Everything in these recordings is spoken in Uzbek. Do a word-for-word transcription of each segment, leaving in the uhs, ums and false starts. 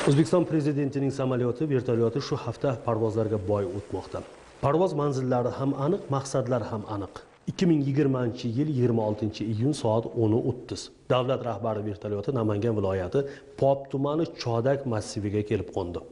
O'zbekiston prezidentining samolyoti, vertolyoti shu hafta parvozlarga boy o'tmoqda. Parvoz manzillari ham aniq, maqsadlar ham aniq. ikki ming yigirmanchi yil yigirma oltinchi iyun soat o'n o'ttiz. Davlat rahbari vertolyoti Namangan viloyati Pop tumani Chodak massiviga kelib qo'ndi.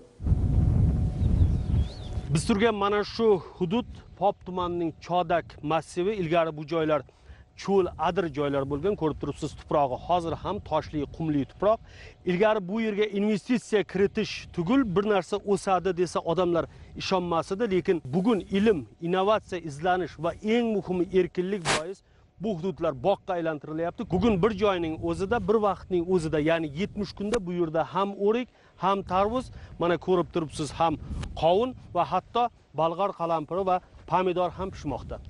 Biz turgan mana shu hudud Pop tumanining Chodak massivi, ilgari bu joylar cho'l, adir joylar bo'lgan, ko'rib turibsiz, tuprog'i hozir ham toshli, qumli tuproq. Ilgari bu yerga investitsiya kiritish tugul bir narsa o'sadi desa odamlar ishonmas edi, lekin bugun ilm, innovatsiya, izlanish va eng muhimi erkinlik bois bu hududlar boqqa aylantirilyapti. Bugun bir joyning o'zida, bir vaqtning o'zida, ya'ni yetmish kunda bu yerda ham o'rik, ham tarvuz, mana ko'rib turibsiz, ham qovun va hatto balg'or qalampiri va pomidor ham pishmoqda.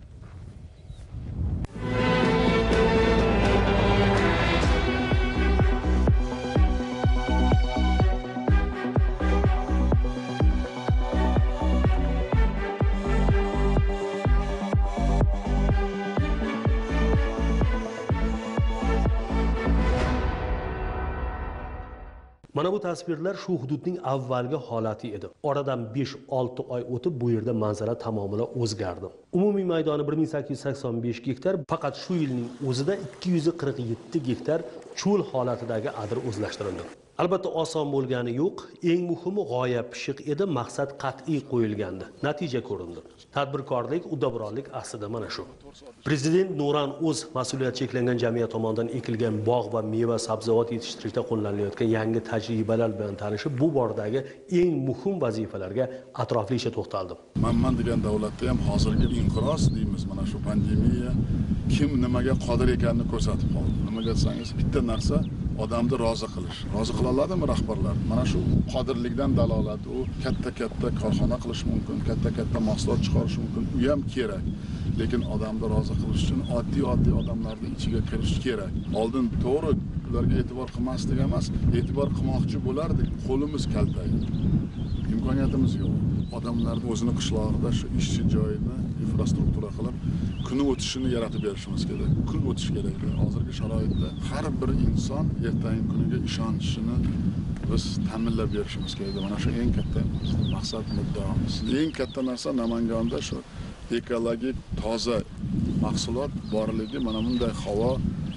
Mana bu tasvirlar shu hududning avvalgi holati edi. Oradan besh olti oy o'tib bu yerda manzara tamomila o'zgardi. Umumiy maydoni bir ming sakkiz yuz sakson besh gektar, faqat shu yilning o'zida ikki yuz qirq yetti gektar cho'l holatidagi adir o'zlashtirildi. Albatta oson bo'lgani yo'q, eng muhimi g'oya pishiq edi, maqsad qat'iy qo'yilgandi. Natija ko'rindi. Tadbirkorlik, uddaburonlik aslida mana shu. Prezident Nuran o'z mas'uliyat cheklangan jamiyat tomonidan ekilgan bog' va meva sabzavot yetishtirishda qo'llanilayotgan yangi tajribalar bilan tanishib, bu bordagi eng muhim vazifalarga atroflicha to'xtaldi. Manman degan davlatda ham hozirgi inqiroz deymiz, mana shu pandemiya kim nimaga qodir ekanini ko'rsatib qoldi. Nimaga desangiz, bitta narsa odamni rozi qilish. Rozi qila oladimi rahbarlar? Mana shu qodirlikdan dalolat. U katta-katta korxona qilish mumkin, katta-katta mahsulot chiqarish mumkin. U ham kerak. Lekin odamni rozi qilish uchun oddiy-oddiy odamlarning ichiga kirish kerak. Oldin to'g'ri ularga e'tibor qilmasdik emas, e'tibor qilmoqchi bo'lardik, qo'limiz kaltaydi. Imkoniyatimiz yo'q. Odamlarning o'zini qishlog'ida shu ishchi joyini infrastruktura qilib, kuni o'tishini yaratib berishimiz kerak. Kun o'tish kerak. Hozirgi sharoitda har bir inson ertangi kuniga ishonishini biz ta'minlab berishimiz kerak. Mana shu eng katta maqsad, muddaomiz. Eng katta narsa Namanganda shu ekologik toza mahsulot borligi, mana bunday havo,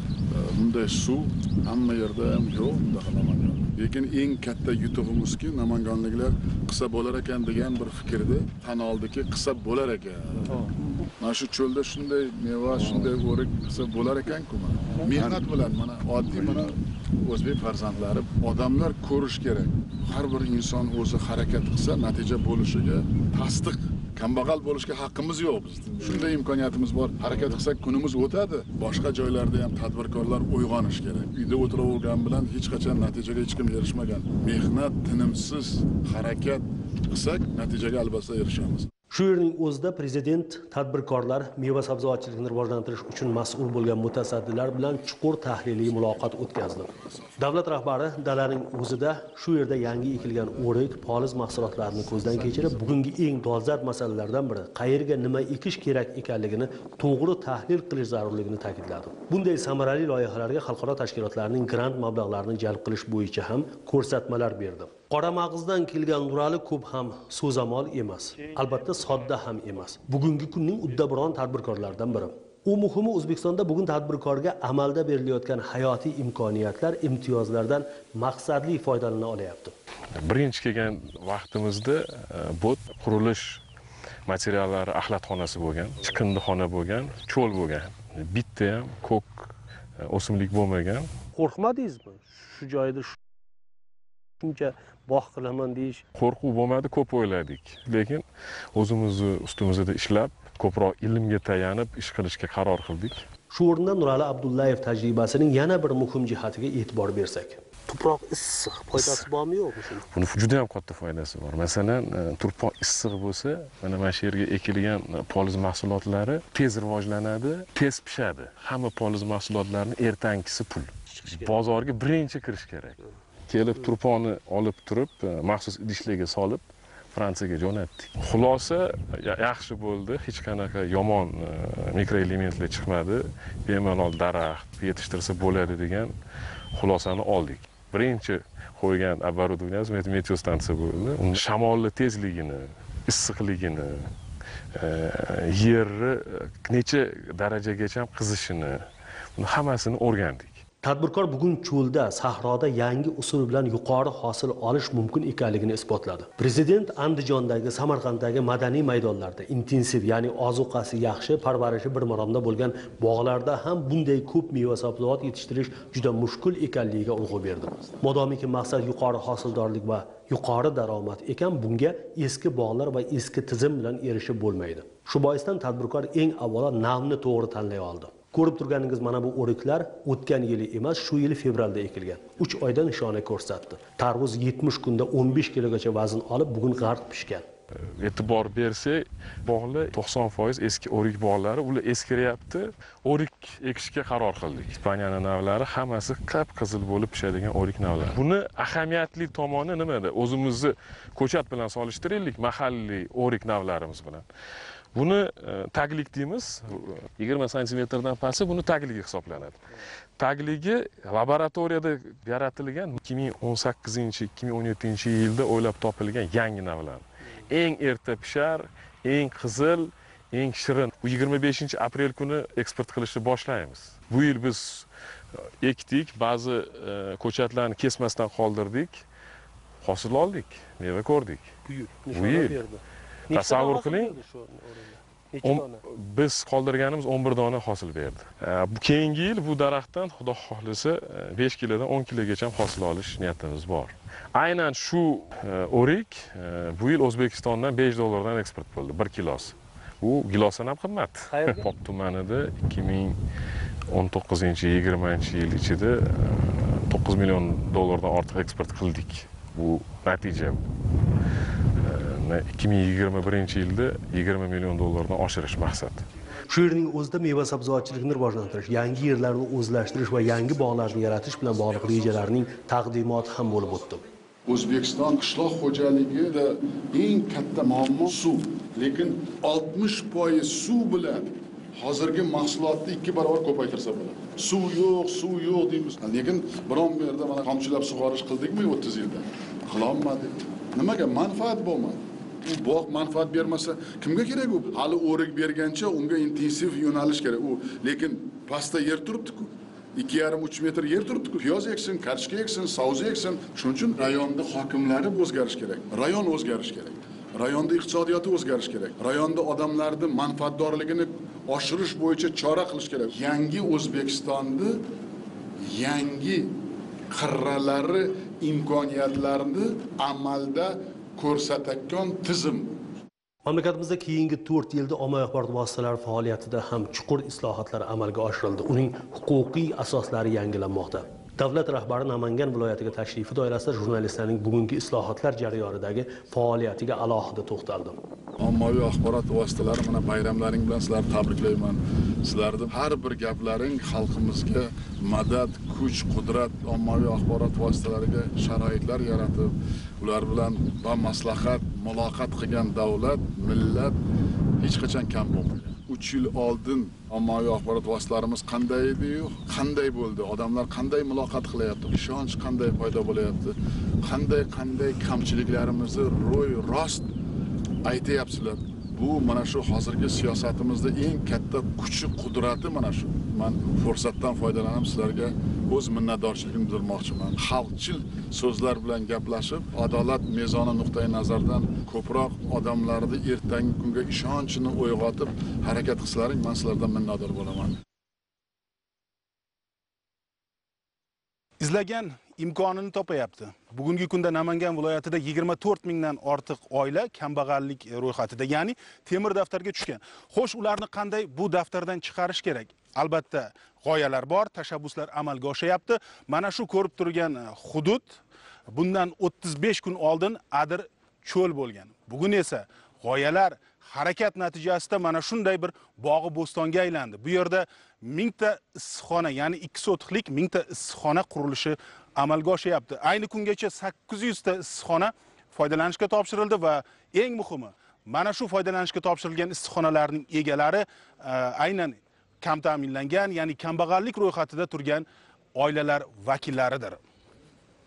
bunday suv hamma yerda ham yo'q Namanganda. Lekin eng katta yutug'imizki, namanganliklar qilsa bo'lar ekan degan bir fikrni tan oldiki, qilsa bo'lar ekan. Mana shu cho'lda shunday meva, shunday o'rik qilsa bo'lar ekan-ku mana. Mehnat bilan mana oddiy mana o'zbek farzandlari, odamlar ko'rish kerak. Har bir inson o'zi harakat qilsa, natija bo'lishiga tasdiq. Kambag'al bo'lishga haqqimiz yo'q bizning. Shunday imkoniyatimiz bor. Harakat qilsak kunimiz o'tadi. Boshqa joylarda ham tadbirkorlar uyg'onish kerak. Uyda o'tiravergan bilan hech qachon natijaga hech kim erishmagan. Mehnat, tinimsiz harakat qilsak, natijaga albatta erishamiz. Shu yerning o'zida prezident tadbirkorlar, meva sabzavotchilikni rivojlantirish uchun mas'ul bo'lgan mutasaddilar bilan chuqur tahliliy muloqot o'tkazdi. Davlat rahbari dalaning o'zida shu yerda yangi ekilgan o'rik, poliz mahsulotlarini ko'zdan kechirib, bugungi eng dolzarb masalalardan biri qayerga nima ekish kerak ekanligini to'g'ri tahlil qilish zarurligini ta'kidladi. Bunday samarali loyihalarga xalqaro tashkilotlarning grant mablag'larini jalb qilish bo'yicha ham ko'rsatmalar berdi. Qora mag'izdan kelgan Nurali ko'p ham so'zamol emas, albatta sodda ham emas. Bugungi kunning uddaburon tadbirkorlaridan biri. U muhimi, O'zbekistonda bugun tadbirkorga amalda berilayotgan hayotiy imkoniyatlar, imtiyozlardan maqsadli foydalana olyapti. Birinchi kelgan vaqtimizda bot qurilish materiallari axlatxonasi bo'lgan, chiqindixona bo'lgan, cho'l bo'lgan. Bitta ham ko'k o'simlik bo'lmagan. Qo'rqmadingizmi? Shu joyda shuncha bog' qilaman deyish. Qo'rquv bo'lmadi, ko'p o'yladik. Lekin o'zimizni ustimizda ishlab, ko'proq ilmga tayanib ish qilishga qaror qildik. Shu o'rinda Nurali Abdullayev tajribasining yana bir muhim jihatiga e'tibor bersak. Tuproq issiq, foydasi bormi yo'qmi shuni? Buni juda ham katta foydasi bor. Masalan, tuproq issiq bo'lsa, mana mana shu yerga ekilgan poliz mahsulotlari tez rivojlanadi, tez pishadi. Hamma poliz mahsulotlarini ertangisi pul. Bozorga birinchi kirish kerak. Kelib turponni olib turib, maxsus idishlarga solib, Fransiyaga jo'natdik. Xulosa yaxshi bo'ldi, hech qanaqa yomon mikroelementlar chiqmadi. Bemalol daraxt yetishtirsa bo'ladi degan xulosani oldik. Birinchi qo'ygan оборудование meteostansiya bo'ldi. Uni shamolli tezligini, issiqligini, yerni necha darajagacha qizishini, buni hammasini o'rgandik. Tadbirkor bugun cho'lda, sahroda yangi usul bilan yuqori hosil olish mumkin ekanligini isbotladi. Prezident Andijondagi, Samarqanddagi madaniy maydonlarda intensiv, ya'ni ozuqasi yaxshi, parvarishi bir maromda bo'lgan bog'larda ham bunday ko'p meva-sabzavot yetishtirish juda mushkul ekanligiga urg'u berdi. Modomiki maqsad yuqori hosildorlik va yuqori daromad ekan, bunga eski bog'lar va eski tizim bilan erishib bo'lmaydi. Shu boisdan tadbirkor eng avvalo navni to'g'ri tanlay oldi. Ko'rib turganingiz mana bu o'riklar o'tgan yili emas, shu yil fevralda ekilgan. uch oyda nishona ko'rsatdi. Tarvuz yetmish kunda o'n besh kilogacha vazn olib, bugun g'arq pishgan. E'tibor bersak, bog'lar to'qson foiz eski o'rik bog'lari, ular eskiryapti. O'rik ekishga qaror qildik. Ispaniyaning navlari hammasi qip-qizil bo'lib pishadigan o'rik navlari. Buni ahamiyatli tomoni nimada? O'zimizni ko'chat bilan solishtiraylik, mahalliy o'rik navlarimiz bilan. Buni taglik deymiz, yigirma santimetrdan pasti buni tagligi hisoblanadi. Tagligi laboratoriyada yaratilgan ikki ming o'n sakkizinchi ikki ming o'n yettinchi yilda o'ylab topilgan yangi navlar. Eng erta pishar, eng qizil, eng shirin. yigirma beshinchi aprel kuni eksport qilishni boshlaymiz. Bu yil biz ekdik, ba'zi ko'chatlarni kesmasdan qoldirdik, hosil oldik, meva ko'rdik. Bu yil tasavvur qiling, biz qoldirganimiz o'n bir dona hosil berdi. Bu keyingi yil bu daraxtdan xudo xohlasa besh kilodan o'n kilogacha hosil olish niyatimiz bor. Aynan shu o'rik bu yil O'zbekistondan besh dollardan eksport bo'ldi bir kilosi. Bu gilosidan ham qimmat. Pop tumanida ikki ming o'n to'qqizinchi yigirmanchi yil ichida to'qqiz million dollardan ortiq eksport qildik. Bu natija. ikki ming yigirma birinchi yilda yigirma million dollardan oshirish maqsad. Shu yerning o'zida meva-sabzavotchilikni rivojlantirish, yangi yerlarni o'zlashtirish va yangi bog'larni yaratish bilan bog'liq rejalarning taqdimoti ham bo'lib o'tdi. O'zbekiston qishloq xo'jaligida eng katta muammo suv. Lekin oltmish foiz suv bilan hozirgi mahsulotni ikki barobar ko'paytirsa bo'ladi. Suv yo'q, suv yo'q deymiz. Lekin biron yerda mana tomchilab sug'orish qildikmi o'ttiz yilda? Qilolmadik. Nimaga? Manfaat bo'lmadi. U bog' manfaat bermasa kimga kerak u? Hali o'rik bergancha unga intensiv yo'nalish kerak. U lekin pastda yer turibdi-ku. ikki yarim uch metr yer turibdi-ku. Piyoz eksin, kartoshka eksin, savuz eksin. Shuning uchun rayonda hokimlari o'zgarish kerak. Rayon o'zgarish kerak. Rayonda iqtisodiyoti o'zgarish kerak. Rayonda odamlarning manfaatdorligini oshirish bo'yicha chora qilish kerak. Yangi O'zbekistonni yangi qirralari, imkoniyatlarini amalda ko'rsatadigan tizim. Mamlakatimizda keyingi to'rt yilda ommaviy axborot vositalari faoliyatida ham chuqur islohotlar amalga oshirildi. Uning huquqiy asoslari yangilanmoqda. Davlat rahbari Namangan viloyatiga tashrifi doirasida jurnalistlarning bugungi islohotlar jarayonidagi faoliyatiga alohida to'xtaldi. Ommaviy axborot vositalari mana bayramlaring bilan sizlarni tabriklayman. Sizlarning har bir gaplaring xalqimizga madad, kuch, qudrat, ommaviy axborot vositalariga sharoitlar yaratib, ular bilan va maslahat, muloqot qilgan davlat, millat hech qachon kam bo'lmagan. uch yil oldin ommaviy axborot vositalarimiz qanday edi-yu, qanday bo'ldi? Odamlar qanday muloqot qilyapti? Ishonch qanday paydo bo'lyapti? Qanday-qanday kamchiliklarimizni ro'y rost aytayapsizlar. Bu mana shu hozirgi siyosatimizda eng katta kuchi, qudrati mana shu. Men fursatdan foydalanib sizlarga o'z minnatdorchiligimni bildirmoqchiman. Xalqchil so'zlar bilan gaplashib, adolat mezoni nuqtai nazardan ko'proq odamlarni ertangi kunga ishonchini uyg'otib harakat qilsalaring, men sizlardan minnatdor bo'laman. Izlagan imkonini topayapti. Bugungi kunda Namangan viloyatida yigirma to'rt mingdan ortiq oila kambag'allik ro'yxatida, ya'ni temir daftarga tushgan. Xo'sh, ularni qanday bu daftardan chiqarish kerak? Albatta, g'oyalar bor, tashabbuslar amalga oshyapti. Mana shu ko'rib turgan hudud bundan o'ttiz besh kun oldin adir cho'l bo'lgan. Bugun esa g'oyalar harakat natijasida mana shunday bir bog'i bo'stonga aylandi. Bu yerda mingta issiqxona, ya'ni ikki sotixlik mingta issiqxona qurilishi amalga oshyapti. Ayni kungacha sakkiz yuz ta issiqxona foydalanishga topshirildi va eng muhimi, mana shu foydalanishga topshirilgan issiqxonalarning egalari aynan kam ta'minlangan, ya'ni kambag'allik ro'yxatida turgan oilalar vakillaridir.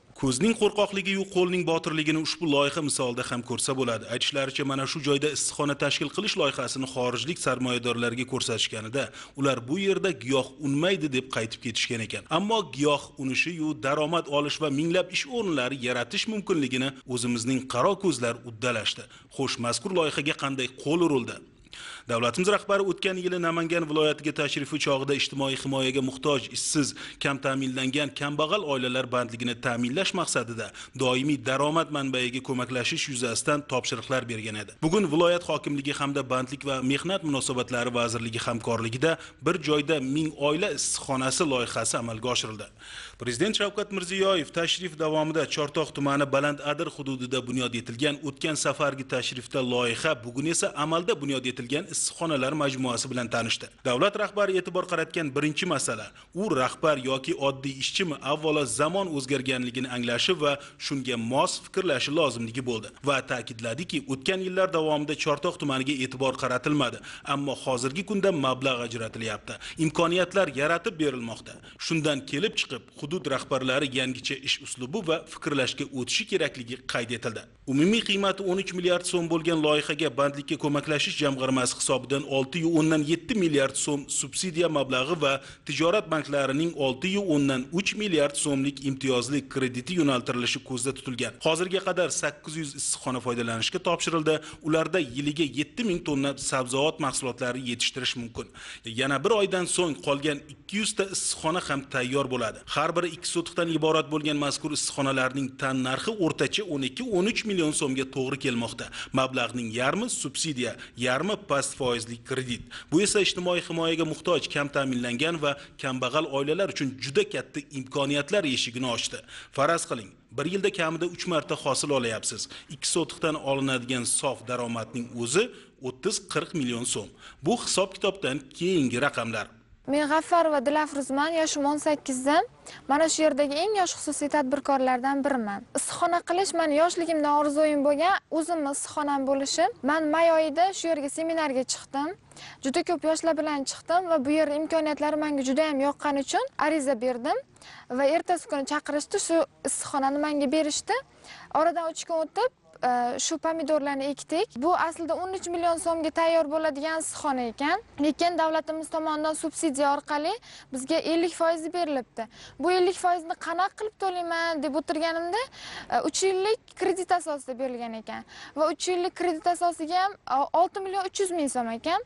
Ko'zning qo'rqoqligi-yu qo'lning botirligini ushbu loyiha misolida ham ko'rsa bo'ladi. Aytishlaricha, mana shu joyda issiqxona tashkil qilish loyihasini xorijlik sarmoyadorlarga ko'rsatishganida, ular bu yerda giyoh unmaydi deb qaytib ketishgan ekan. Ammo giyoh unishi-yu daromad olish va minglab ish o'rinlari yaratish mumkinligini o'zimizning qaro ko'zlar uddalashdi. Xo'sh, mazkur loyihaga qanday qo'l urildi? Davlatimiz rahbari o'tgan yili Namangan viloyatiga tashrifi chog'ida ijtimoiy himoyaga muhtoj, ishsiz, kam ta'minlangan, kambag'al oilalar bandligini ta'minlash maqsadida doimiy daromad manbaiga ko'maklashish yuzasidan topshiriqlar bergan edi. Bugun viloyat hokimligi hamda bandlik va mehnat munosabatlari vazirligi hamkorligida bir joyda ming oila issiqxonasi loyihasi amalga oshirildi. Prezident Shavkat Mirziyoyev tashrif davomida Chortoq tumani Balandadir hududida bunyod etilgan o'tgan safargi tashrifda loyiha, bugun esa amalda bunyod etilgan issiqxonalar majmuasi bilan tanishdi. Davlat rahbari e'tibor qaratgan birinchi masala, u rahbar yoki oddiy ishchimi avvalo zamon o'zgarganligini anglashi va shunga mos fikrlashi lozimligi bo'ldi va ta'kidladiki, o'tgan yillar davomida Chortoq tumaniga e'tibor qaratilmadi, ammo hozirgi kunda mablag' ajratilyapti, imkoniyatlar yaratib berilmoqda. Shundan kelib chiqib, hudud rahbarlari yangicha ish uslubi va fikrlashga o'tishi kerakligi qayd etildi. Umumiy qiymati o'n uch milliard so'm bo'lgan loyihaga bandlikka ko'maklashish jamg'armasi hisobidan olti nuqta o'ndan yetti milliard so'm subsidiya mablag'i va tijorat banklarining olti nuqta o'ndan uch milliard so'mlik imtiyozli krediti yo'naltirilishi ko'zda tutilgan. Hozirga qadar sakkiz yuz issiqxona foydalanishga topshirildi. Ularda yiliga yetti ming tonna sabzavot mahsulotlari yetishtirish mumkin. Yana bir oydan so'ng qolgan ikki yuz ta issiqxona ham tayyor bo'ladi. Har biri ikki sotixdan iborat bo'lgan mazkur issiqxonalarning tan narxi o'rtacha o'n ikki o'n uch million so'mga to'g'ri kelmoqda. Mablag'ning yarmi subsidiya, yarmi past foizli kredit. Bu esa ijtimoiy himoyaga muhtoj, kam ta'minlangan va kambag'al oilalar uchun juda katta imkoniyatlar eshigini ochdi. Faraz qiling, bir yilda kamida uch marta hosil olayapsiz. ikki sotixdan olinadigan sof daromadning o'zi o'ttiz qirq million so'm. Bu hisob-kitobdan keyingi raqamlar. Men G'affar va Dilafruzman, yoshim o'n sakkizdan. Mana shu yerdagi eng yosh xususiy tadbirkorlardan biriman. Issiqxona qilish meni yoshligimdan orzuim bo'lgan, o'zim issiqxonam bo'lishi. Men may oyida shu yerga seminarga chiqdim. Juda ko'p yoshlar bilan chiqdim va bu yer imkoniyatlari menga juda ham yoqqani uchun ariza berdim va ertasi kuni chaqirishdi, shu issiqxonani menga berishdi. Oradan uch kun o'tib shu pomidorlarni ekdik. Bu aslida o'n uch million so'mga tayyor bo'ladigan issiqxona ekan. Lekin davlatimiz tomonidan subsidiya orqali bizga ellik foiz berilibdi. Bu ellik foizni qanaqa qilib to'layman deb o'tirganimda uch yillik kredit asosida berilgan ekan. Va uch yillik kredit asosiga ham olti million uch yuz ming so'm ekan.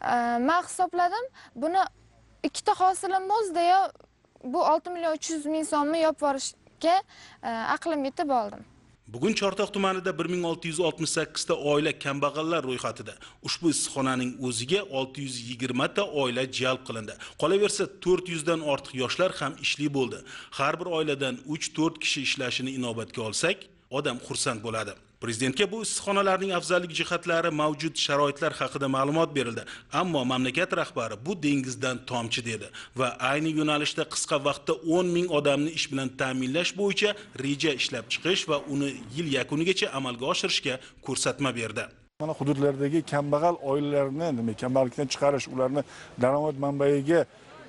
Men hisobladim, buni ikkita hosilim o'zida yo bu olti million uch yuz ming so'mni yopib yuborishga aqlim yetib oldim. Bugun Chortoq tumanida bir ming olti yuz oltmish sakkiz ta oila kambag'allar ro'yxatida. Ushbu issiqxonaning o'ziga olti yuz yigirma ta oila jalb qilindi. Qolaversa, to'rt yuz dan ortiq yoshlar ham ishli bo'ldi. Har bir oiladan uch to'rt kishi ishlashini inobatga olsak, odam xursand bo'ladi. Prezidentga bu issiqxonalarning afzallik jihatlari, mavjud sharoitlar haqida ma'lumot berildi. Ammo mamlakat rahbari bu dengizdan tomchi dedi va ayni yo'nalishda qisqa vaqtda o'n ming odamni ish bilan ta'minlash bo'yicha reja ishlab chiqish va uni yil yakunigacha amalga oshirishga ko'rsatma berdi. Mana hududlardagi kambag'al oilalarni, nima, kambag'allikdan chiqarish, ularni daromad manbaiga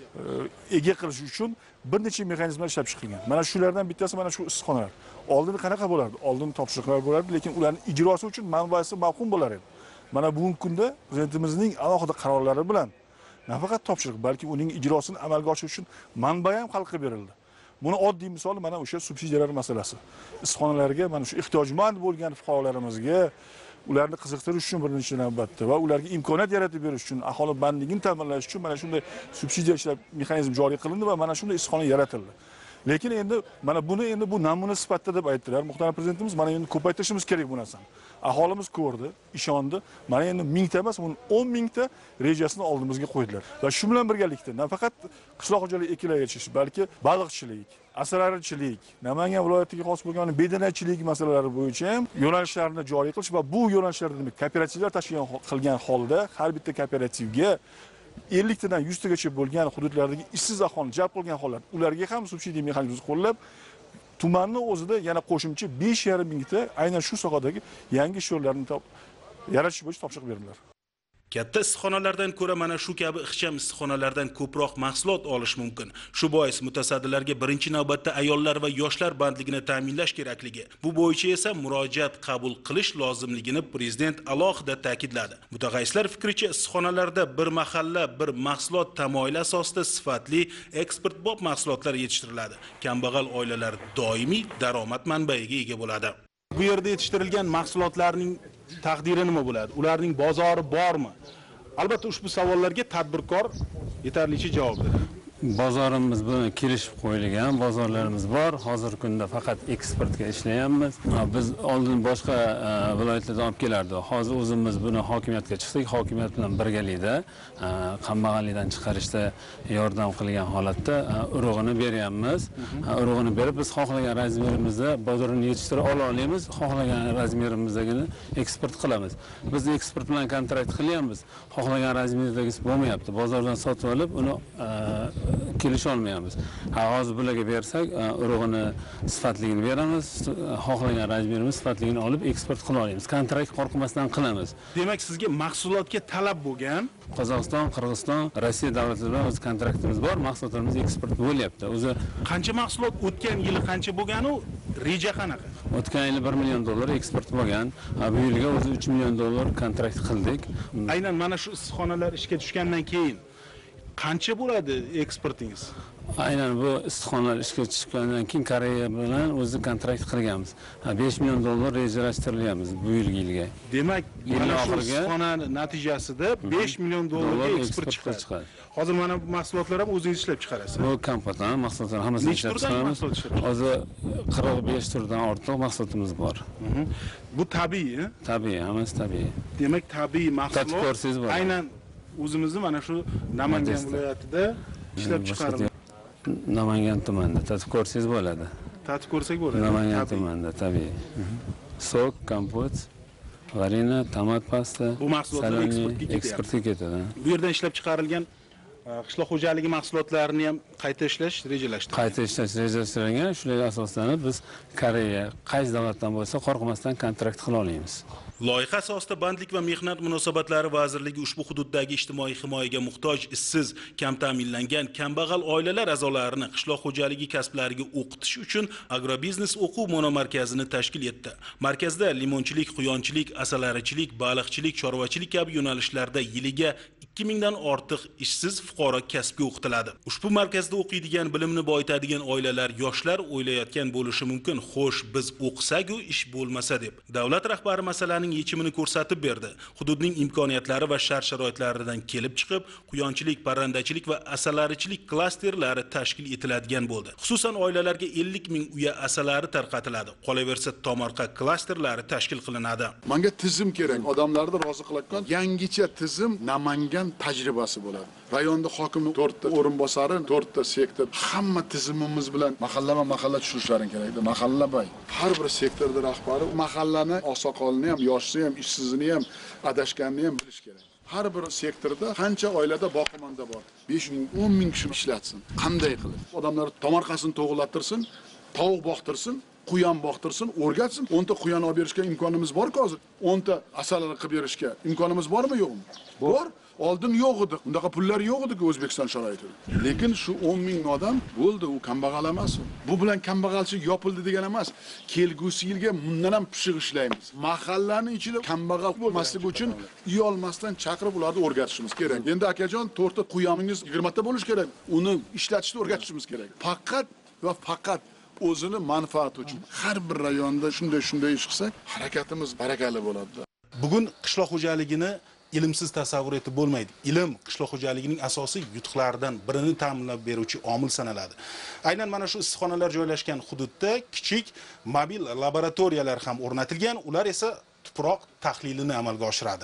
ega qilish uchun bir necha mexanizmlar ishlab chiqilgan. Mana shulardan bittasi mana shu issiqxonalar. Oldin qanaqa bo'lardi? Oldin topshiriqlar bo'lardi, lekin ularning ijrosi uchun manbasi mavhum bo'lar edi. Mana bugungi kunda prezidentimizning alohida qarorlari bilan nafaqat topshiriq, balki uning ijrosini amalga oshirish uchun manba ham xalqqa berildi. Buni oddiy misoli mana o'sha subsidiyalar masalasi. Issiqxonalarga mana shu ehtiyojmand bo'lgan fuqarolarimizga ularni qiziqtirish uchun birinchi navbatda va ularga imkoniyat yaratib berish uchun, aholi bandligini ta'minlash uchun mana shunday subsidiya ishlab mexanizm joriy qilindi va mana shunday issiqxona yaratildi. Lekin endi mana buni endi bu namuna sifatida deb aytdilar. Muhtaram prezidentimiz, mana endi ko'paytirishimiz kerak bu narsani. Aholimiz ko'rdi, ishondi. Mana endi mingta emas, buni o'n mingta rejasini oldimizga qo'ydilar. Va shu bilan birgalikda nafaqat qishloq xo'jaligi ekilayechish, balki baliqchilik, asrarchilik, Namangan viloyatiga xos bo'lgan bedanachilik masalalari bo'yicha ham yo'nalishlarni joriy qilish va bu yo'nalishlarda kooperativlar tashkil qilgan holda har bitta kooperativga ellik tadan yuz tagacha bo'lgan hududlardagi ishsiz aholini jalb qilgan hollar, ularga ham subsidiya mexanizmini qo'llab, tumanning o'zida yana qo'shimcha besh yarim mingta aynan shu sohadagi yangi ish o'rinlarini yaratish bo'yicha topshiriq berildilar. Katta issiqxonalardan ko'ra mana shu kabi ixcham issiqxonalardan ko'proq mahsulot olish mumkin. Shu bois mutasaddilarga birinchi navbatda ayollar va yoshlar bandligini ta'minlash kerakligi, bu bo'yicha esa murojaat qabul qilish lozimligini prezident alohida ta'kidladi. Mutaxassislar fikricha, issiqxonalarda bir mahalla, bir mahsulot tamoyili asosida sifatli eksportbop mahsulotlar yetishtiriladi. Kambag'al oilalar doimiy daromad manbaiga ega bo'ladi. Bu yerda yetishtirilgan mahsulotlarning taqdiri nima bo'ladi? Ularning bozori bormi? Albatta ushbu savollarga tadbirkor yetarlicha javob beradi. Bozorimiz buni kelishib qo'yilgan, bozorlarimiz bor. Hozirgi kunda faqat eksportga ishlayapmiz. Biz oldin boshqa viloyatlardan olib kelardi. Hozir o'zimiz buni hokimiyatga chiqdik, hokimiyat bilan birgalikda kambag'allikdan chiqarishda yordam qilgan holatda urug'ini beryapmiz. Urug'ini berib, biz xohlagan razmerimizda bozorini yetishtirib ola olamiz, xohlagan razmerimizdagini eksport qilamiz. Biz eksport bilan kontrakt qilyapmiz. Xohlagan razmerdagisi bo'lmayapti. Bozordan sotib olib, uni kelisha olmayapmiz. Ha, hozir bularga bersak, urug'ini sifatligini beramiz, xohlagan razmerimiz sifatligini olib eksport qila olamiz. Kontrakt qo'rqmasdan qilamiz. Demak, sizga mahsulotga talab bo'lgan Qozog'iston, Qirg'iziston, Rossiya davlatlari bilan o'z kontraktimiz bor, mahsulotlarimiz eksport bo'lyapti. O'zi qancha mahsulot o'tgan yili qancha bo'lgani, reja qanaqa? O'tgan yili bir million dollar eksport bo'lgan. Bu yilga o'zi uch million dollar kontrakt qildik. Aynan mana shu issiqxonalar ishga tushgandan keyin qancha bo'ladi eksportingiz? Aynan bu issiqxonalar ishga tushgandan keyin Koreya bilan o'zi kontrakt qilganmiz. besh million dollar rejalashtiryapmiz bu yilgi yilga. Demak, mana shu issiqxona natijasida besh million dollarga eksport chiqadi. Hozir mana bu mahsulotlar ham o'zingiz ishlab chiqarasiz. Bu kompot, mahsulotlar hammasini ishlab chiqaramiz. Hozir qirq besh turdan ortiq mahsulotimiz bor. Bu tabiiy, tabiiy, hammasi tabiiy. Demak, tabiiy mahsulot aynan o'zimizni mana shu Namangan viloyatida ishlab chiqariladi. Namangan tumanida tatib ko'rsangiz bo'ladi. Tatib ko'rsak bo'ladi. Namangan tumanida tabiiy. Sok, kompot, varina, tomat pasta, bu mahsulotlar eksportga ketadi. Bu yerdan ishlab chiqarilgan qishloq xo'jaligi mahsulotlarini ham qayta ishlash rejalashtirilgan. Qayta ishlash rejalashtirilgan. Shularga asoslanib biz Koreya, qaysi davlatdan bo'lsa qo'rqmasdan kontrakt qila olamiz. Loyiha asosida Bandlik va mehnat munosabatlari vazirligi ushbu hududdagi ijtimoiy himoyaga muhtoj, ishsiz, kam ta'minlangan, kambag'al oilalar a'zolarini qishloq xo'jaligi kasblariga o'qitish uchun agrobiznes o'quv monomarkazini tashkil etdi. Markazda limonchilik, quyonchilik, asalarichilik, baliqchilik, chorvachilik kabi yo'nalishlarda yiliga ikki mingdan ortiq ishsiz fuqaro kasbga o'qitiladi. Ushbu markazda o'qiydigan, bilimni boyitadigan oilalar, yoshlar o'ylayotgan bo'lishi mumkin, xo'sh, biz o'qisak-ku ish bo'lmasa deb. Davlat rahbari masalaning yechimini ko'rsatib berdi. Hududning imkoniyatlari va shart-sharoitlaridan kelib chiqib, quyonchilik, parrandachilik va asalarichilik klasterlari tashkil etiladigan bo'ldi. Xususan, oilalarga ellik ming uya asalari tarqatiladi. Qolaversa, tomorqa klasterlari tashkil qilinadi. Menga tizim kerak. Odamlarni rozi qiladigan yangicha tizim Namangan tajribasi bo'ladi. Rayonda hokimning to'rtta o'rinbosari, to'rtta sektor, hamma tizimimiz bilan mahallama-mahalla tushishlari kerak. Mahallabay. Har bir sektorda rahbari mahallani oqsoqolini ham, yoshini ham, ishsizini ham, adashganini ham bilish kerak. Har bir sektorda qancha oilada boqimanda bor? besh ming, o'n ming kishi ishlatsin. Qanday qilib? Odamlar tomorqasini to'g'rilattirsin, tovuq boqtirsin, quyon boqtirsin, o'rgatsin. o'n ta quyon olib berishga imkonimiz bor-ku hozir. o'n ta asalari qilib berishga imkonimiz bormi, yo'qmi? Bor. Oldin yo'q edi. Undaqa pullar yo'q edi O'zbekiston sharoitida. Lekin shu o'n ming odam bo'ldi, u kambag'al emas. Bu bilan kambag'alchilik yopildi degan emas. Kelgusi yilga bundan ham pishiq ishlaymiz. Mahallaning ichida kambag'al bo'lmasligi uchun uy olmasdan chaqirib ularni o'rgatishimiz kerak. Endi akajon, to'rtta quyoningiz yigirma ta bo'lish kerak. Uni ishlatishni o'rgatishimiz kerak. Faqat va faqat o'zini manfaati uchun. Har bir rayonda shunday shunday ish qilsak, harakatimiz barakali bo'ladi. Bugun qishloq xo'jaligini ilmsiz tasavvur etib bo'lmaydi. Ilm qishloq xo'jaligining asosiy yutuqlaridan birini ta'minlab beruvchi omil sanaladi. Aynan mana shu issiqxonalar joylashgan hududda kichik mobil laboratoriyalar ham o'rnatilgan, ular esa tuproq tahlilini amalga oshiradi.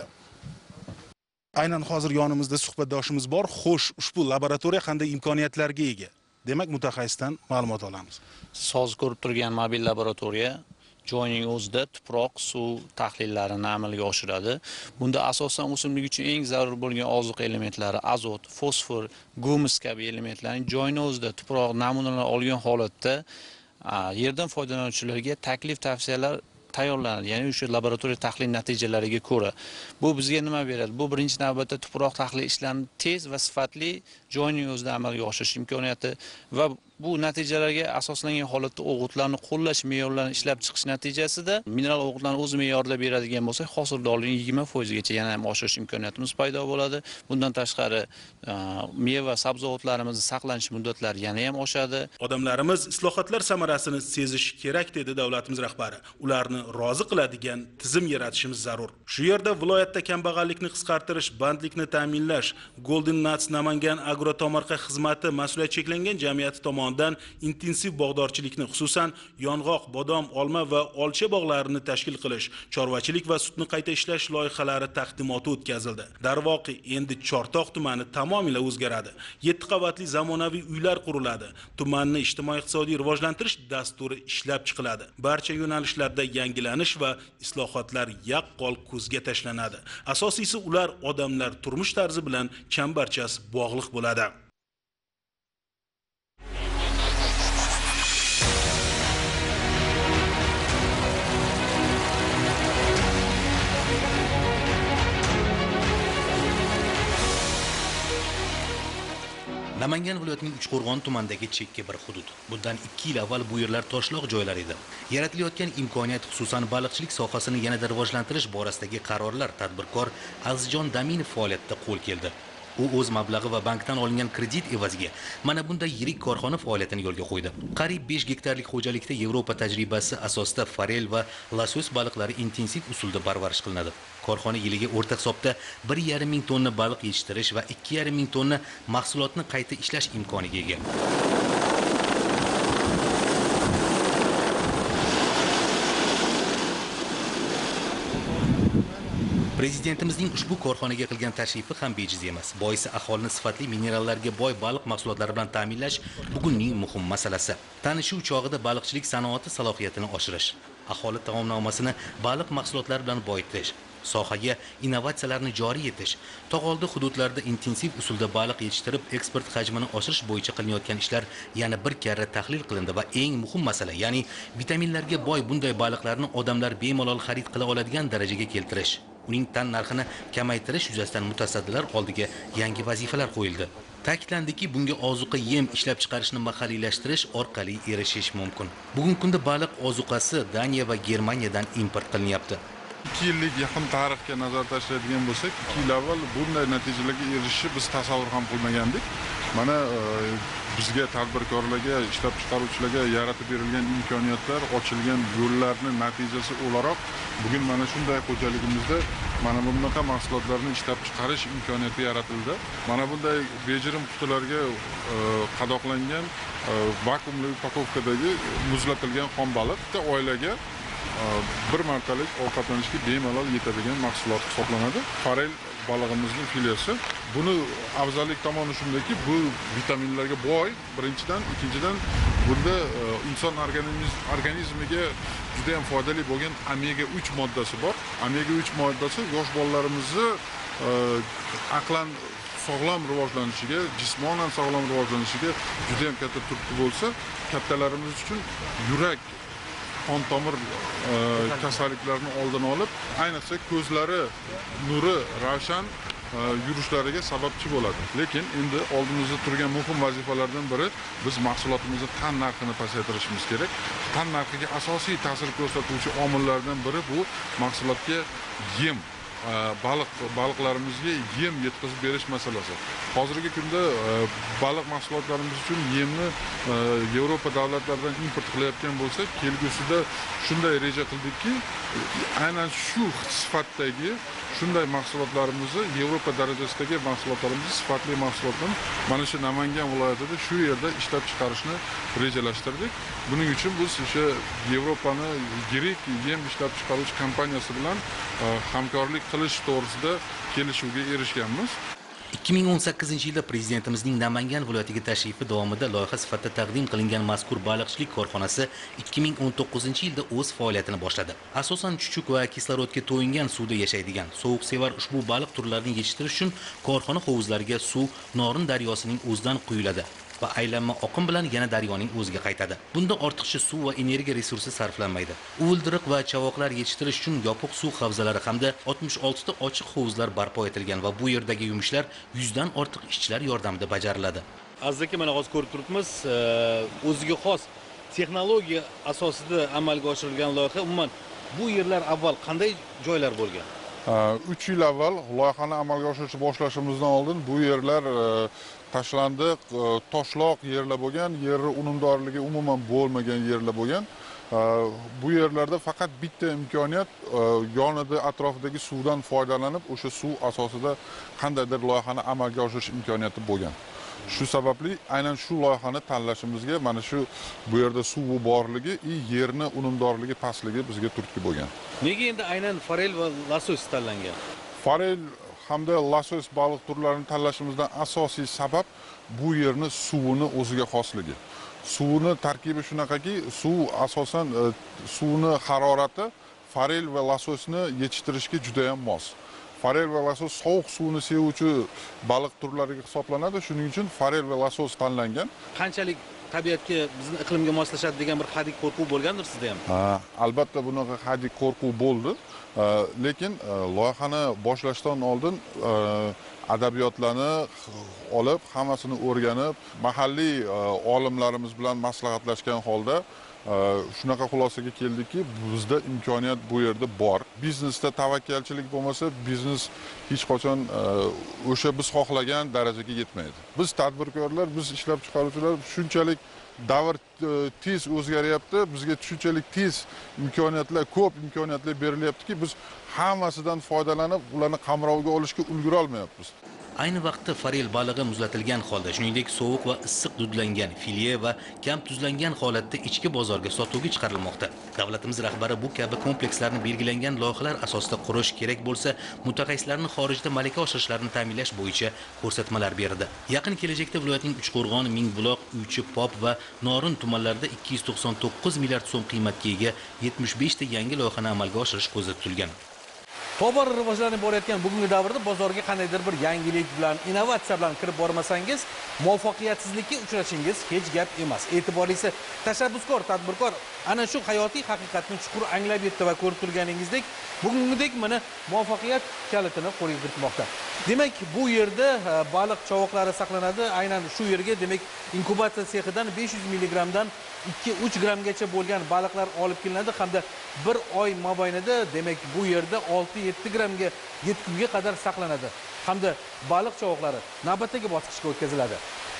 Aynan hozir yonimizda suhbatdoshimiz bor. Xo'sh, ushbu laboratoriya qanday imkoniyatlarga ega? Demak, mutaxassisdan ma'lumot olamiz. Siz ko'rib turgan mobil laboratoriya joyning o'zida tuproq, suv tahlillarini amalga oshiradi. Bunda asosan o'simlik uchun eng zarur bo'lgan oziq elementlari azot, fosfor, gumus kabi elementlarning joyning o'zida tuproq namunalar olgan holatda yerdan foydalanuvchilarga taklif tavsiyalar tayyorlanadi, ya'ni o'sha laboratoriya tahlil natijalariga ko'ra. Bu bizga nima beradi? Bu birinchi navbatda tuproq tahlil ishlarini tez va sifatli joyning o'zida amalga oshirish imkoniyati va bu natijalarga asoslangan holatda o'g'itlarni qo'llash me'yorlarini ishlab chiqish natijasida mineral o'g'itlarni o'z me'yorida beradigan bo'lsak, hosildorlikni yigirma foiz gacha yana ham oshirish imkoniyatimiz paydo bo'ladi. Bundan tashqari meva, sabzavotlarimizni saqlanish muddatlari yana ham oshadi. Odamlarimiz islohotlar samarasini sezishi kerak dedi davlatimiz rahbari. Ularni rozi qiladigan tizim yaratishimiz zarur. Shu yerda viloyatda kambag'allikni qisqartirish, bandlikni ta'minlash, Golden Nuts Namangan agrotomorqa xizmati mas'uliyat cheklangan jamiyati tomonidan intensiv bog'dorchilikni, xususan yong'oq, bodom, olma va olcha bog'larini tashkil qilish, chorvachilik va sutni qayta ishlash loyihalari taqdimoti o'tkazildi. Darvoqe, endi Chortoq tumani tamomila o'zgaradi. yetti qavatli zamonaviy uylar quriladi. Tumanni ijtimoiy-iqtisodiy rivojlantirish dasturi ishlab chiqiladi. Barcha yo'nalishlarda yangilanish va islohotlar yaqqol ko'zga tashlanadi. Asosiysi ular odamlar turmush tarzi bilan chambarchas bog'liq bo'ladi. Namangan viloyatining Uchqo'rg'on tumanidagi chekka bir hudud. Bundan ikki yil avval bu yerlar toshloq joylar edi. Yaratilayotgan imkoniyat, xususan baliqchilik sohasini yanada rivojlantirish borasidagi qarorlar tadbirkor Azizjon Daminov faoliyatida qo'l keldi. U o'z mablag'i va bankdan olingan kredit evaziga mana bunday yirik korxona faoliyatini yo'lga qo'ydi. Qariyb besh gektarlik xo'jalikda Yevropa tajribasi asosida forel va losos baliqlari intensiv usulda parvarish qilinadi. Korxona yiliga o'rta hisobda bir yarim ming tonna baliq yetishtirish va ikki yarim ming tonna mahsulotni qayta ishlash imkoniga ega. Prezidentimizning ushbu korxonaga qilgan tashrifi ham bejiz emas. Boisi aholini sifatli minerallarga boy baliq mahsulotlari bilan ta'minlash bugunning muhim masalasi. Tanishuv chog'ida baliqchilik sanoati salohiyatini oshirish, aholi taomnomasini baliq mahsulotlari bilan boyitish, sohaga innovatsiyalarni joriy etish, tog'oldi hududlarda intensiv usulda baliq yetishtirib eksport hajmini oshirish bo'yicha qilinayotgan ishlar yana bir karra tahlil qilindi va eng muhim masala, ya'ni vitaminlarga boy bunday baliqlarni odamlar bemalol xarid qila oladigan darajaga keltirish, uning tan narxini kamaytirish yuzasidan mutasaddilar oldiga yangi vazifalar qo'yildi. Ta'kidlandiki, bunga ozuqa yem ishlab chiqarishni mahalliylashtirish orqali erishish mumkin. Bugungi kunda baliq ozuqasi Daniya va Germaniyadan import qilinyapti. ikki yillik yaqin tarixga nazar tashlaydigan bo'lsak, ikki yil avval bunday natijalarga erishishni biz tasavvur ham qilmagandik. Mana bizga tadbirkorlarga, ishlab chiqaruvchilarga yaratib berilgan imkoniyatlar, ochilgan yo'llarning natijasi o'laroq bugun mana shunday xo'jaligimizda mana bunaqa mahsulotlarni ishlab chiqarish imkoniyati yaratildi. Mana bunday bejirim qutilarga qadoqlangan vakuumli upakovkadagi muzlatilgan xom baliq oilaga bir martalik ovqatlanishga bemalol yetadigan mahsulot hisoblanadi. Forel balig'imizning filyasi. Buni afzallik tomoni shundaki, bu vitaminlarga boy, birinchidan, ikkinchidan bunda inson organizmiga juda ham foydali bo'lgan omega uch moddasi bor. Omega uch moddasi yosh bolalarimizni aqlan sog'lom rivojlanishiga, jismonan sog'lom rivojlanishiga juda ham katta turtki bo'lsa, kattalarimiz uchun yurak, qon tomir kasalliklarini oldini olib, ayniqsa ko'zlari nuri ravshan yurishlariga sababchi bo'ladi. Lekin endi oldimizda turgan muhim vazifalardan biri biz mahsulotimizni tan narxini pasaytirishimiz kerak. Tan narxiga asosiy ta'sir ko'rsatuvchi omillardan biri bu mahsulotga yem, baliq baliqlarimizga yem yetkazib berish masalasi. Hozirgi kunda baliq mahsulotlarimiz uchun yemni Yevropa davlatlaridan import qilayotgan bo'lsak, kelgusida shunday reja qildikki, aynan shu sifatdagi shunday mahsulotlarimizni Yevropa darajasidagi mahsulotlarimizni sifatli mahsulotlarni mana shu Namangan viloyatida shu yerda ishlab chiqarishni rejalashtirdik. Buning uchun biz o'sha Yevropani yirik yem ishlab chiqaruvchi kompaniyasi bilan hamkorlik qilish to'g'risida kelishuvga erishganmiz. ikki ming o'n sakkizinchi yilda prezidentimizning Namangan viloyatiga tashrifi davomida loyiha sifatida taqdim qilingan mazkur baliqchilik korxonasi ikki ming o'n to'qqizinchi yilda o'z faoliyatini boshladi. Asosan chuchuk va kislorodga to'yingan suvda yashaydigan sovuqsevar ushbu baliq turlarini yetishtirish uchun korxona hovuzlariga suv Norin daryosining o'zidan quyiladi. va aylanma oqim bilan yana daryoning o'ziga qaytadi. Bunda ortiqcha suv va energiya resursi sarflanmaydi. Uvildiroq va chavoqlar yetishtirish uchun yopiq suv havzalari hamda oltmish olti ta ochiq hovuzlar barpo etilgan va bu yerdagi yumushlar yuzdan ortiq ishchilar yordamida bajariladi. Azdaki mana hozir ko'rib turibmiz, o'ziga xos texnologiya asosida amalga oshirilgan loyiha. Umuman bu yerlar avval qanday joylar bo'lgan? uch yil avval loyihani amalga oshirishni boshlashimizdan oldin bu yerlar tashlandi, toshloq yerlar bo'lgan, yerni unumdorligi umuman bo'lmagan yerlar bo'lgan. Bu yerlarda faqat bitta imkoniyat, yonida atrofidagi suvdan foydalanib, o'sha suv asosida qandaydir loyihani amalga oshirish imkoniyati bo'lgan. Shu sababli aynan shu loyihani tanlashimizga mana shu bu yerda suvi borligi, yerni unumdorligi pastligi bizga turtki bo'lgan. Nega endi aynan forel va losos tanlangan? Forel hamda losos baliq turlarini tanlashimizdan asosiy sabab bu yerni suvini o'ziga xosligi. Suvni tarkibi shunaqaki, suv asosan suvni harorati forel va lososni yetishtirishga juda ham mos. Forel va losos sovuq suvni sevuvchi baliq turlariga hisoblanadi. Shuning uchun forel va losos tanlangan. Qanchalik tabiatga, bizning iqlimga moslashadi degan bir hadik qo'rquv bo'lgandir sizda ham? Ha, albatta bunaqa hadik qo'rquv bo'ldi. Lekin loyihani boshlashdan oldin adabiyotlarni olib, hammasini o'rganib, mahalliy olimlarimiz bilan maslahatlashgan holda shunaqa xulosaga keldiki, bizda imkoniyat bu yerda bor. Biznesda tavakkalchilik bo'lmasa, biznes hech qachon o'sha biz xohlagan darajaga yetmaydi. Biz tadbirkorlar, biz ishlab chiqaruvchilar shunchalik davr tez o'zgaryapti, bizga shunchalik tez imkoniyatlar, ko'p imkoniyatlar berilyaptiki, biz hammasidan foydalanib, ularni qamroviga olishga ulgura olmayapmiz. Ayni vaqtda forel balig'i muzlatilgan holda, shuningdek sovuq va issiq dudlangan, filye va kam tuzlangan holatda ichki bozorga sotuvga chiqarilmoqda. Davlatimiz rahbari bu kabi komplekslarni belgilangan loyihalar asosida qurish kerak bo'lsa, mutaxassislarni xorijda malaka oshirishlarini ta'minlash bo'yicha ko'rsatmalar berdi. Yaqin kelajakda viloyatning Uchqo'rg'on, Mingbuloq, Uychi, Pop va Norin tumanlarida ikki yuz to'qson to'qqiz milliard so'm qiymatga ega yetmish besh ta yangi loyihani amalga oshirish ko'zda tutilgan. Tobora rivojlanib borayotgan bugungi davrda bozorga qandaydir bir yangilik bilan, innovatsiya bilan kirib bormasangiz, muvaffaqiyatsizlikka uchrashingiz hech gap emas. E'tiborlisi, tashabbuskor tadbirkor ana shu hayotiy haqiqatni chuqur anglab yetdi va ko'rib turganingizdek, bugungidek mana muvaffaqiyat kalitini qo'lga kiritmoqda. Demak, bu yerda baliq chovoqlari saqlanadi. Aynan shu yerga, demak, inkubatsiya sexidan besh yuz milligramdan ikki uch grammgacha bo'lgan baliqlar olib kelinadi hamda bir oy mobaynida, demak, bu yerda olti yetti grammga yetgunga qadar saqlanadi. Hamda baliq chovoqlari navbatdagi bosqichga o'tkaziladi.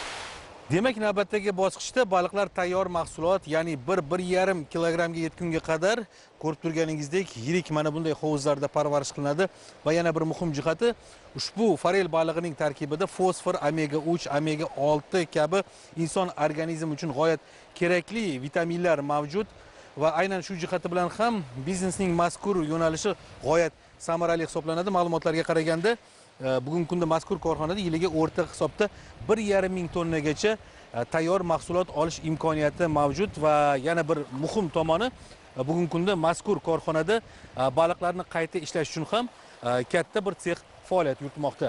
Demak, navbatdagi bosqichda baliqlar tayyor mahsulot, ya'ni bir bir yarim kilogrammga yetgunga qadar ko'rib turganingizdek yirik mana bunday hovuzlarda parvarish qilinadi va yana bir muhim jihati, ushbu forel balig'ining tarkibida fosfor, omega uch, omega olti kabi inson organizmi uchun g'oyat kerakli vitaminlar mavjud va aynan shu jihati bilan ham biznesning mazkur yo'nalishi g'oyat samarali hisoblanadi. Ma'lumotlarga qaraganda, bugungi kunda mazkur korxonada yiliga o'rta hisobda bir yarim ming tonnagacha tayyor mahsulot olish imkoniyati mavjud va yana bir muhim tomoni, bugungi kunda mazkur korxonada baliqlarni qayta ishlash uchun ham katta bir sex faoliyat yuritmoqda.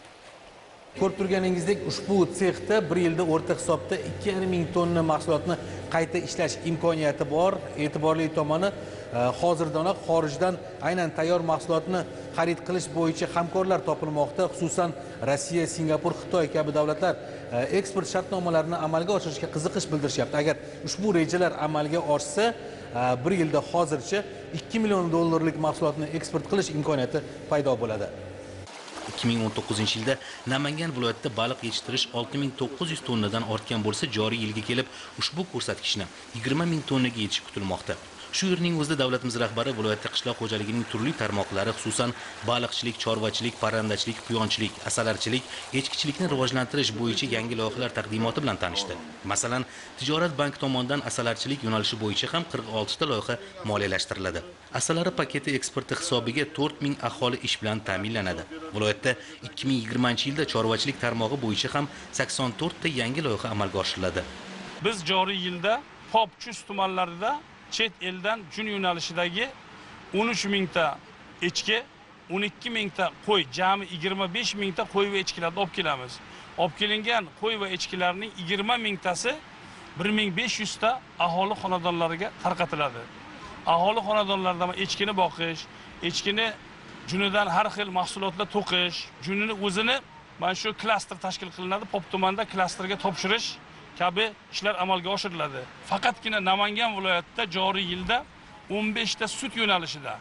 Ko'rib turganingizdek, ushbu sexda bir yilda o'rta hisobda ikki yarim ming tonna mahsulotni qayta ishlash imkoniyati bor. E'tiborli tomoni, hozirdanoq xorijdan aynan tayyor mahsulotni xarid qilish bo'yicha hamkorlar topilmoqda. Xususan Rossiya, Singapur, Xitoy kabi davlatlar eksport shartnomalarini amalga oshirishga qiziqish bildirishyapti. Agar ushbu rejalar amalga oshsa, bir yilda hozircha ikki million dollarlik mahsulotni eksport qilish imkoniyati paydo bo'ladi. ikki ming o'n to'qqizinchi yilda Namangan viloyatida baliq yetishtirish olti ming to'qqiz yuz tonnadan ortgan bo'lsa, joriy yilga kelib ushbu ko'rsatkichni yigirma ming tonnaga yetish kutilmoqda. Shu yerning o'zida davlatimiz rahbari viloyatda qishloq xo'jaligining turli tarmoqlari, xususan baliqchilik, chorvachilik, parrandachilik, quyonchilik, asalarchilik, echkichilikni rivojlantirish bo'yicha yangi loyihalar taqdimoti bilan tanishdi. Masalan, Tijorat banki tomonidan asalarchilik yo'nalishi bo'yicha ham qirq olti ta loyiha moliyalashtiriladi. Asalari paketi eksporti hisobiga to'rt ming aholi ish bilan ta'minlanadi. Viloyatda ikki ming yigirmanchi yilda chorvachilik tarmog'i bo'yicha ham sakson to'rt ta yangi loyiha amalga oshiriladi. Biz joriy yilda Pop Chus tumanlarida chet eldan jun yo'nalishidagi o'n uch mingta echki, o'n ikki mingta qo'y, jami yigirma besh mingta qo'y va echkilarni olib kelamiz. olib kelingan qo'y va echkilarning yigirma mingtasi bir ming besh yuz ta aholi xonadonlariga tarqatiladi. Aholi xonadonlarida echkini boqish, echkini junidan har xil mahsulotlar to'qish, junini o'zini mana shu klaster tashkil qilinadi. Pop tumanida klasterga topshirish kabi ishlar amalga oshiriladi. Faqatgina Namangan viloyatida joriy yilda o'n besh ta sut yo'nalishida,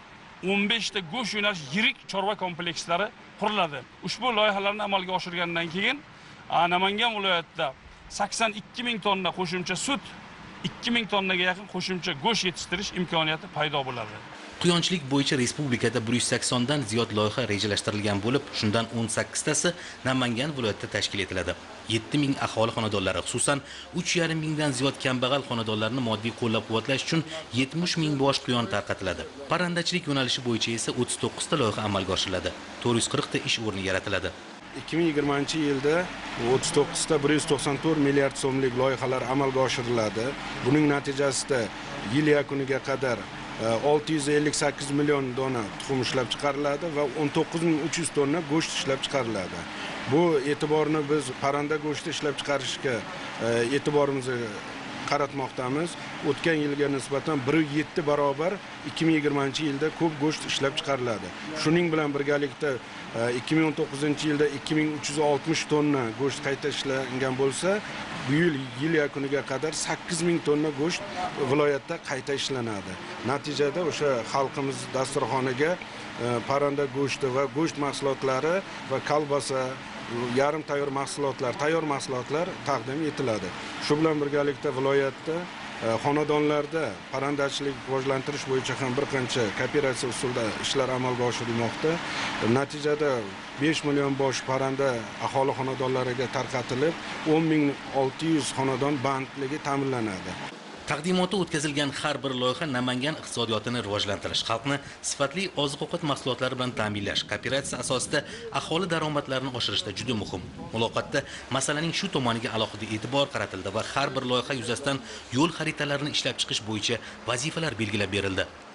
o'n besh ta go'sht yo'nalish yirik chorva komplekslari quriladi. Ushbu loyihalarni amalga oshirgandan keyin Namangan viloyatida sakson ikki ming tonna qo'shimcha sut, ikki ming tonnaga yaqin qo'shimcha go'sht yetishtirish imkoniyati paydo bo'ladi. Quyonchilik bo'yicha respublikada bir yuz sakson dan ziyod loyiha rejalashtirilgan bo'lib, shundan o'n sakkiz tasi Namangan viloyatida tashkil etiladi. yetti ming aholi xonadonlari, xususan uch yarim mingdan ziyod kambag'al xonadonlarni moddiy qo'llab-quvvatlash uchun yetmish ming bosh quyon tarqatiladi. Parrandachilik yo'nalishi bo'yicha esa o'ttiz to'qqiz ta loyiha amalga oshiriladi. to'rt yuz qirq ta ish o'rni yaratiladi. ikki ming yigirmanchi yilda o'ttiz to'qqiz ta bir yuz to'qson to'rt milliard so'mlik loyihalar amalga oshiriladi. Buning natijasida yil yakuniga qadar olti yuz ellik sakkiz million dona tuxum ishlab chiqariladi va o'n to'qqiz ming uch yuz tonna go'sht ishlab chiqariladi. Bu e'tiborni biz parranda go'shti ishlab chiqarishga e'tiborimizni qaratmoqdamiz. O'tgan yilga nisbatan bir nuqta yetti barobar ikki ming yigirmanchi yilda ko'p go'sht ishlab chiqariladi. Shuning bilan birgalikda ikki ming o'n to'qqizinchi yilda ikki ming uch yuz oltmish tonna go'sht qayta ishlangan bo'lsa, bu yil yil yakuniga qadar sakkiz ming tonna go'sht viloyatda qayta ishlanadi. Natijada o'sha xalqimiz dasturxoniga parranda go'shti va go'sht mahsulotlari va kolbasa, yarim tayyor mahsulotlar, tayyor mahsulotlar taqdim etiladi. Shu bilan birgalikda viloyatda xonadonlarda parrandachilik rivojlantirish bo'yicha ham bir qancha kooperatsiya usulida ishlar amalga oshirilmoqda. Natijada besh million bosh parranda aholi xonadonlariga tarqatilib, o'n ming olti yuz xonadon bandligi ta'minlanadi. Taqdimotda o'tkazilgan har bir loyiha Namangan iqtisodiyotini rivojlantirish, xalqni sifatli oziq-ovqat mahsulotlari bilan ta'minlash, kooperatsiya asosida aholi daromadlarini oshirishda juda muhim. Muloqotda masalaning shu tomoniga alohida e'tibor qaratildi va har bir loyiha yuzasidan yo'l xaritalarini ishlab chiqish bo'yicha vazifalar belgilab berildi.